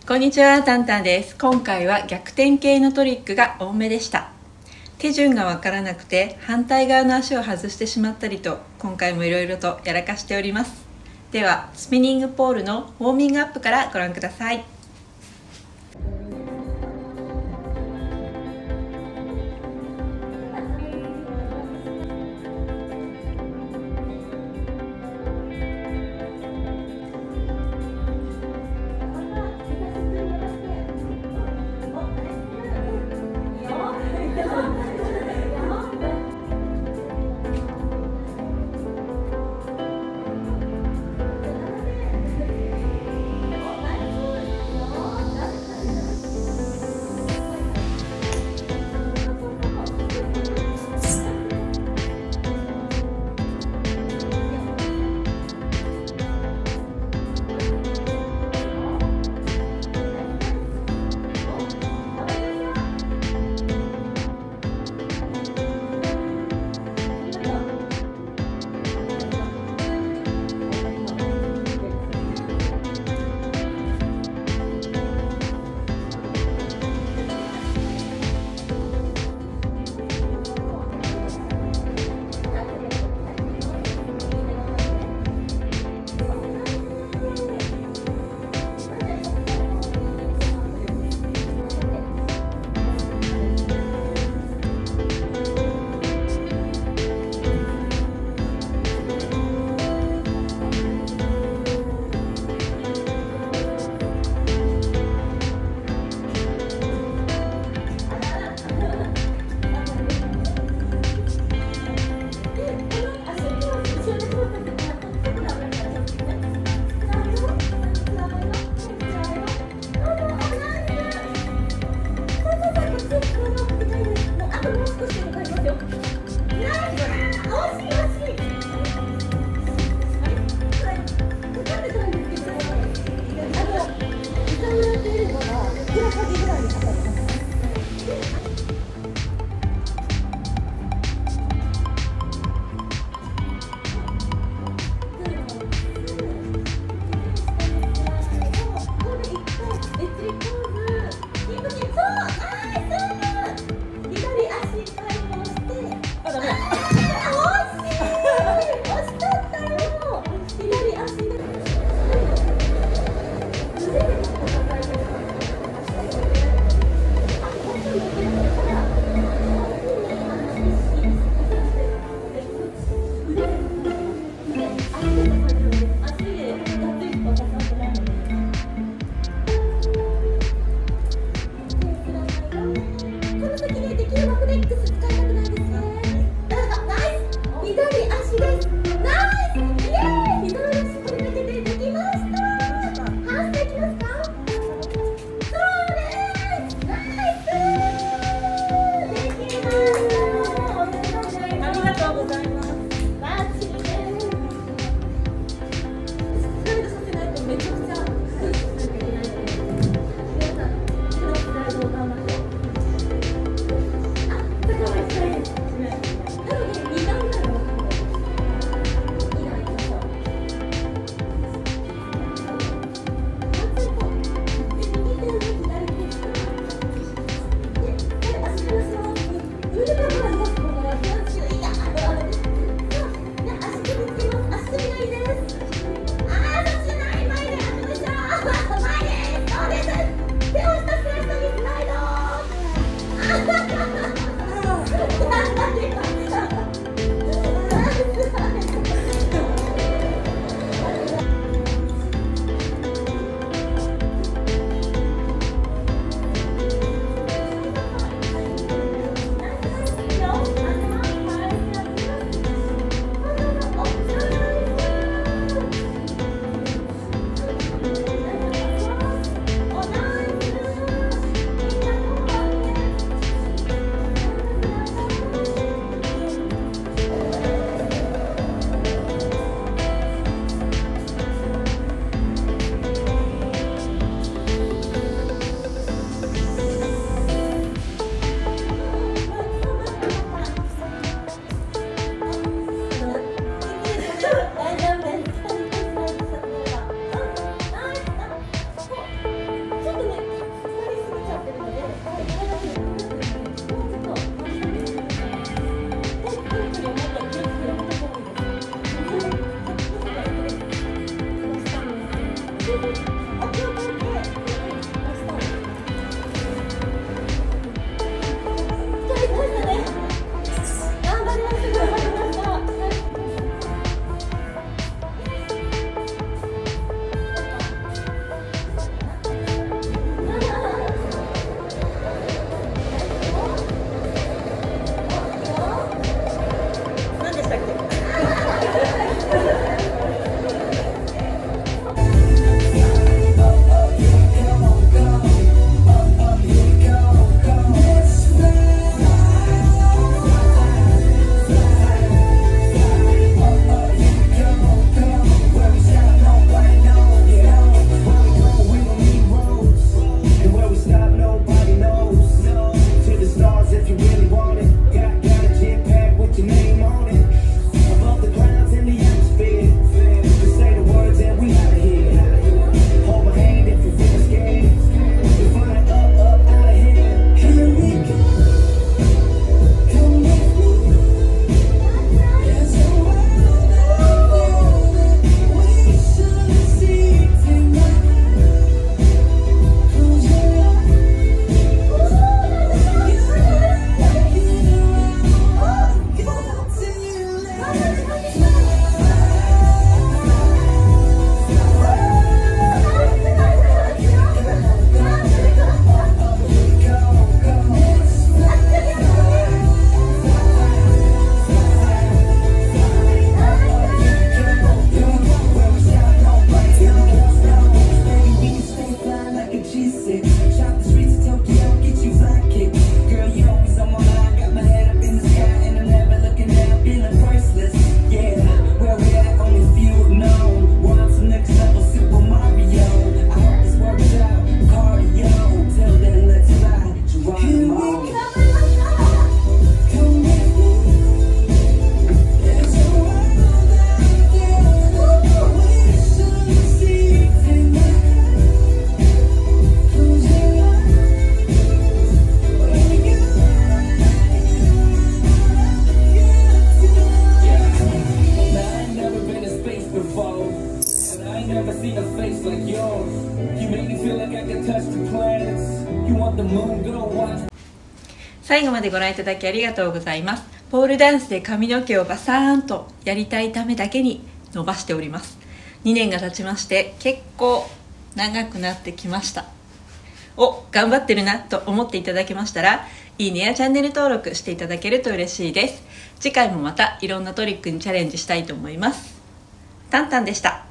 こんにちは、タンタンです。今回は逆転系のトリックが多めでした。手順がわからなくて反対側の足を外してしまったりと、今回もいろいろとやらかしております。ではスピニングポールのウォーミングアップからご覧ください。 最後までご覧いただきありがとうございます。ポールダンスで髪の毛をバサーンとやりたいためだけに伸ばしております。2年が経ちまして結構長くなってきました。頑張ってるなと思っていただけましたら、いいねやチャンネル登録していただけると嬉しいです。次回もまたいろんなトリックにチャレンジしたいと思います。タンタンでした。